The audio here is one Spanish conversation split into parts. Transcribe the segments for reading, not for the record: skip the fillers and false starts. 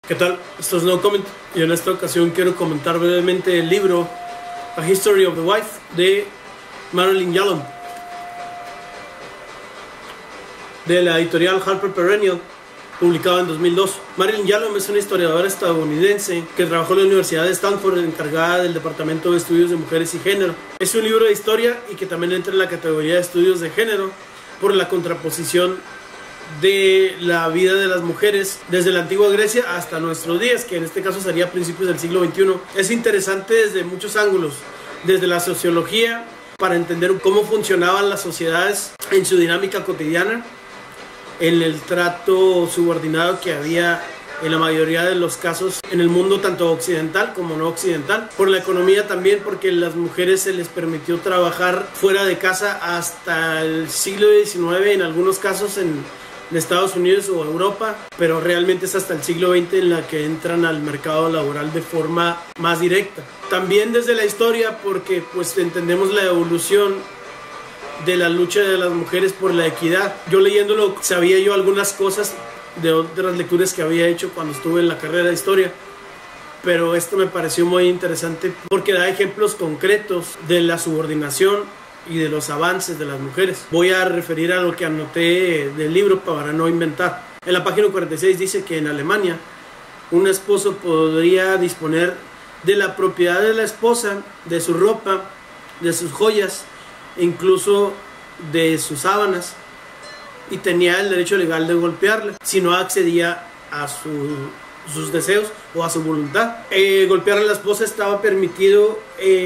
¿Qué tal? Esto es No Comment y en esta ocasión quiero comentar brevemente el libro A History of the Wife de Marilyn Yalom, de la editorial Harper Perennial, publicado en 2002. Marilyn Yalom es una historiadora estadounidense que trabajó en la Universidad de Stanford, encargada del Departamento de Estudios de Mujeres y Género. Es un libro de historia y que también entra en la categoría de estudios de género por la contraposición de la vida de las mujeres desde la antigua Grecia hasta nuestros días, que en este caso sería principios del siglo XXI. Es interesante desde muchos ángulos, desde la sociología, para entender cómo funcionaban las sociedades en su dinámica cotidiana, en el trato subordinado que había en la mayoría de los casos en el mundo tanto occidental como no occidental, por la economía también, porque a las mujeres se les permitió trabajar fuera de casa hasta el siglo XIX, en algunos casos en Estados Unidos o Europa, pero realmente es hasta el siglo XX en la que entran al mercado laboral de forma más directa. También desde la historia, porque pues entendemos la evolución de la lucha de las mujeres por la equidad. Yo leyéndolo sabía yo algunas cosas de otras lecturas que había hecho cuando estuve en la carrera de historia, pero esto me pareció muy interesante porque da ejemplos concretos de la subordinación y de los avances de las mujeres. Voy a referir a lo que anoté del libro para no inventar. En la página 46 dice que en Alemania un esposo podría disponer de la propiedad de la esposa, de su ropa, de sus joyas, incluso de sus sábanas, y tenía el derecho legal de golpearla si no accedía a sus deseos o a su voluntad. Golpear a la esposa estaba permitido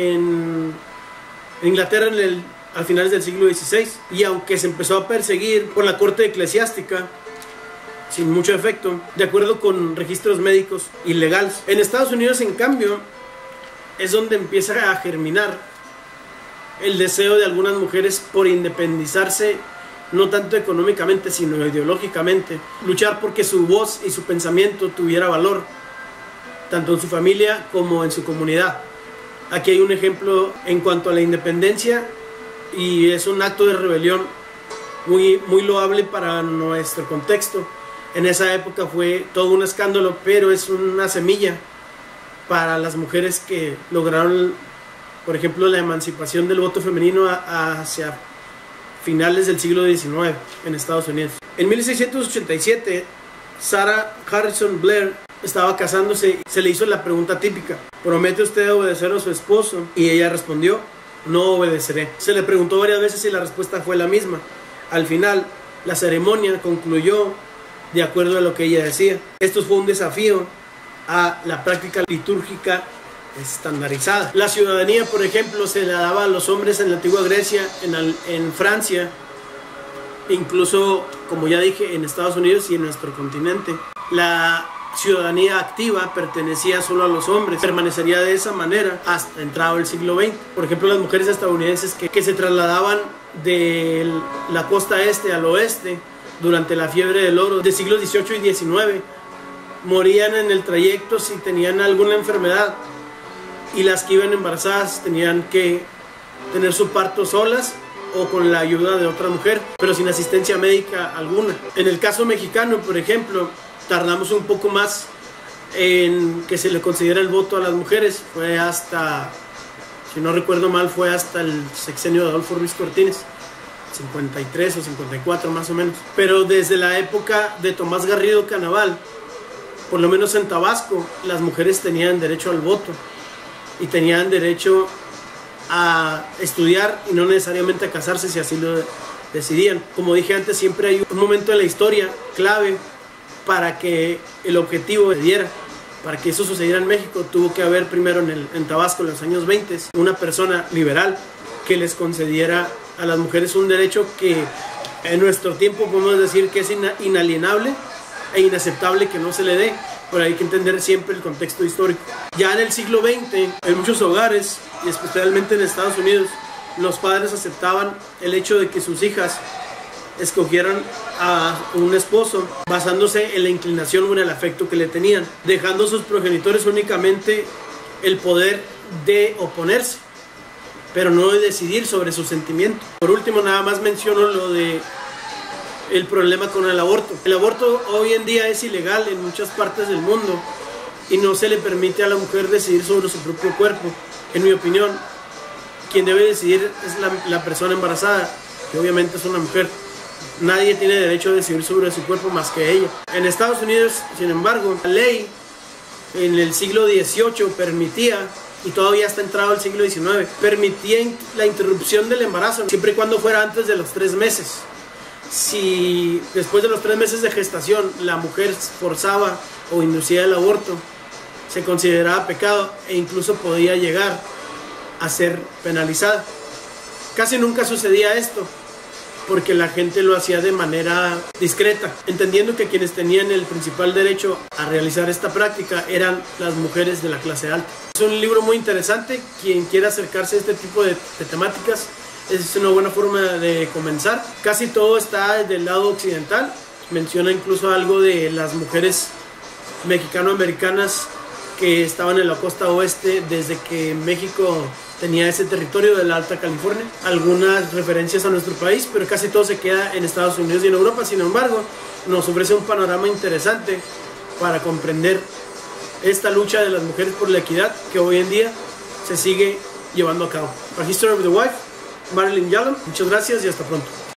en Inglaterra a finales del siglo XVI, y aunque se empezó a perseguir por la corte eclesiástica sin mucho efecto, de acuerdo con registros médicos ilegales. En Estados Unidos, en cambio, es donde empieza a germinar el deseo de algunas mujeres por independizarse, no tanto económicamente sino ideológicamente, luchar porque su voz y su pensamiento tuviera valor tanto en su familia como en su comunidad. Aquí hay un ejemplo en cuanto a la independencia, y es un acto de rebelión muy loable para nuestro contexto. En esa época fue todo un escándalo, pero es una semilla para las mujeres que lograron, por ejemplo, la emancipación del voto femenino hacia finales del siglo XIX en Estados Unidos. En 1687, Sarah Harrison Blair estaba casándose. Se le hizo la pregunta típica: ¿promete usted obedecer a su esposo? Y ella respondió: no obedeceré. Se le preguntó varias veces y la respuesta fue la misma. Al final, la ceremonia concluyó de acuerdo a lo que ella decía. Esto fue un desafío a la práctica litúrgica estandarizada. La ciudadanía, por ejemplo, se la daba a los hombres en la antigua Grecia, en Francia, incluso, como ya dije, en Estados Unidos y en nuestro continente. La ciudadanía activa pertenecía solo a los hombres, permanecería de esa manera hasta entrado el siglo XX. Por ejemplo, las mujeres estadounidenses que se trasladaban de la costa este al oeste durante la fiebre del oro de siglos XVIII y XIX morían en el trayecto si tenían alguna enfermedad, y las que iban embarazadas tenían que tener su parto solas o con la ayuda de otra mujer, pero sin asistencia médica alguna. En el caso mexicano, por ejemplo, tardamos un poco más en que se le considera el voto a las mujeres. Fue hasta, si no recuerdo mal, fue hasta el sexenio de Adolfo Ruiz Cortines, 53 o 54 más o menos. Pero desde la época de Tomás Garrido Canaval, por lo menos en Tabasco, las mujeres tenían derecho al voto y tenían derecho a estudiar y no necesariamente a casarse si así lo decidían. Como dije antes, siempre hay un momento en la historia clave para que el objetivo se diera. Para que eso sucediera en México, tuvo que haber primero en Tabasco, en los años 20, una persona liberal que les concediera a las mujeres un derecho que en nuestro tiempo podemos decir que es inalienable e inaceptable que no se le dé, pero hay que entender siempre el contexto histórico. Ya en el siglo XX, en muchos hogares, y especialmente en Estados Unidos, los padres aceptaban el hecho de que sus hijas escogieran a un esposo basándose en la inclinación o en el afecto que le tenían, dejando a sus progenitores únicamente el poder de oponerse, pero no de decidir sobre su sentimiento. Por último, nada más menciono lo de el problema con el aborto. El aborto hoy en día es ilegal en muchas partes del mundo y no se le permite a la mujer decidir sobre su propio cuerpo. En mi opinión, quien debe decidir es la persona embarazada, que obviamente es una mujer. Nadie tiene derecho a decidir sobre su cuerpo más que ella. En Estados Unidos, sin embargo, la ley en el siglo XVIII permitía, y todavía está entrado el siglo XIX, permitía la interrupción del embarazo siempre y cuando fuera antes de los 3 meses. Si después de los 3 meses de gestación la mujer forzaba o inducía el aborto, se consideraba pecado e incluso podía llegar a ser penalizada. Casi nunca sucedía esto, porque la gente lo hacía de manera discreta, entendiendo que quienes tenían el principal derecho a realizar esta práctica eran las mujeres de la clase alta. Es un libro muy interesante. Quien quiera acercarse a este tipo de temáticas, es una buena forma de comenzar. Casi todo está del lado occidental. Menciona incluso algo de las mujeres mexicano-americanas que estaban en la costa oeste desde que México tenía ese territorio de la Alta California. Algunas referencias a nuestro país, pero casi todo se queda en Estados Unidos y en Europa. Sin embargo, nos ofrece un panorama interesante para comprender esta lucha de las mujeres por la equidad que hoy en día se sigue llevando a cabo. Para History of the Wife, Marilyn Yalom, muchas gracias y hasta pronto.